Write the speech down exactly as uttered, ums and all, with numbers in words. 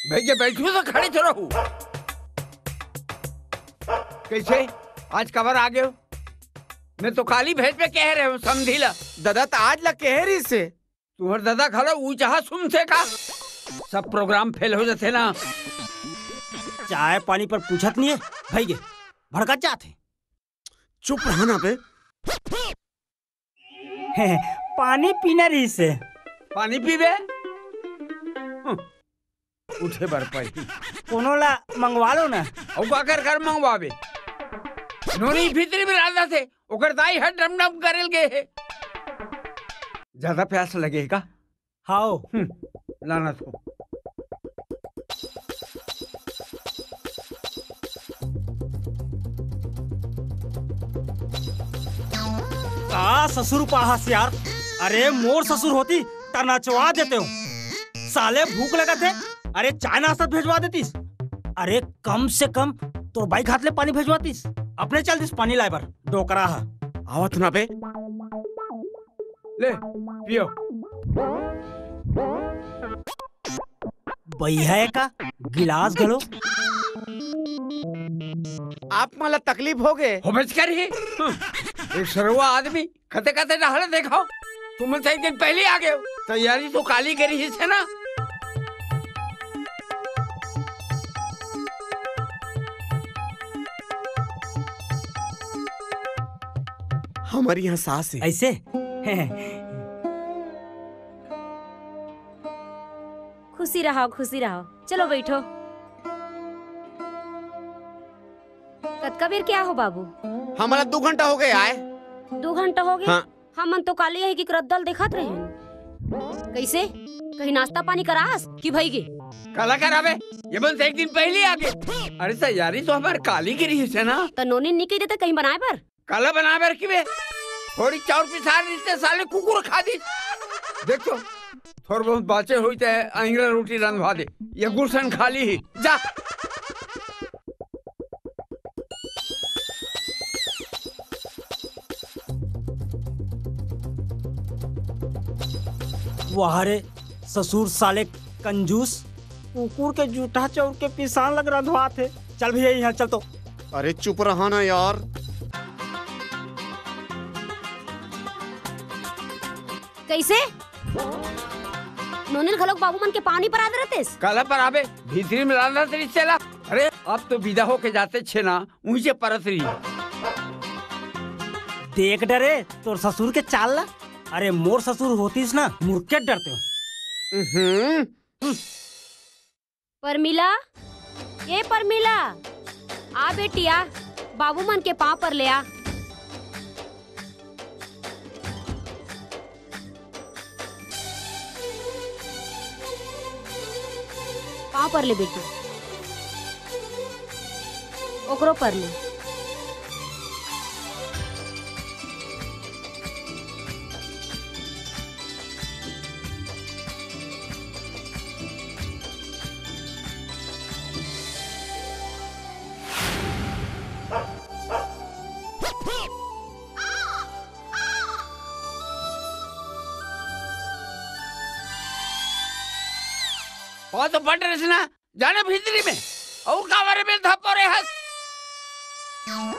भैया बैठू तो खड़े तो रहू। कैसे आज कबर आ गए? मैं तो काली भेज पे कह रहे हूँ समझी ला। दादा तो आज लग कह रही से तुम्हारे दादा खड़ा ऊ चाह सुन से का सब प्रोग्राम फेल हो जाते ना। चाय पानी पर पूछत नहीं है भैया, भड़कत जाते। चुप रहा ना बे। पानी पीना रही से पानी पीबे उठे बर पाई कोनो ला मंगवा लो ना। और का कर कर मंगवाबे नोनी भीतरी में राजा थे ओकर दाई है डम डम करेल गए है। ज्यादा प्यास लगेगा? हाओ लाना तो का ससुर पाहस यार। अरे मोर ससुर होती ता नचवा देते हो। साले भूख लगा थे, अरे चाय नाश्ता भेजवा देतीस। अरे कम से कम तो बाइक हाथ ले पानी भेजवातीस। अपने चल दिस पानी लाए बर डोकरा हा। आवत ना बे। ले पियो। भैया का गिलास घलो। आप मला तकलीफ हो गए हो बच कर ही एक सरवा आदमी खते खते डहले देखो। तुम से एक दिन पहले आ गए हो। तैयारी तो काली करी ही है ना। हमारी यहाँ सास है ऐसे। खुशी रहो खुशी रहो, चलो बैठो। कतका बेर क्या हो बाबू? हमारा दो घंटा हो गया है। दो घंटा हो गए? हाँ। हमन तो काली है कि रद्दल देखत रहे। कैसे कहीं नाश्ता पानी करास कि भईगे? काला करावे ये बन से एक दिन पहले आ गए। अरे तैयारी तो हमारे काली की रही है ना। तो नोनी निकल देते कहीं बनाए पर काला बना बर की बे थोड़ी चाउर पिसा दी साले कुकुर खा दी। देखो थोड़ा बहुत बाचे हुई थे अंगला रोटी रंधवा दे। ये गुलशन खाली ही जा। वाहरे ससुर साले कंजूस कुकुर के जूठा चौर के पिसान लग रंधवा थे। चल भैया यहाँ चल तो। अरे चुप रहा ना यार। कैसे नोनिल घलोक बाबू मन के पानी पर आदे रहते। काला पर आवे भीतरी में लाना तेरी चला। अरे अब तो विदा होके जाते छे ना ऊंचे परत रही। देख डरे तोर ससुर के चाल ला। अरे मोर ससुर होतीस ना मुर्के डरते हो। परमिला ये परमिला आ बेटिया बाबू मन के पाँव पर ले आ। पाँव पर ले बेटी, ओकरो पर ले। और तो पट रहे ना जाने भीतरी में और का बारे में धप रहे हस।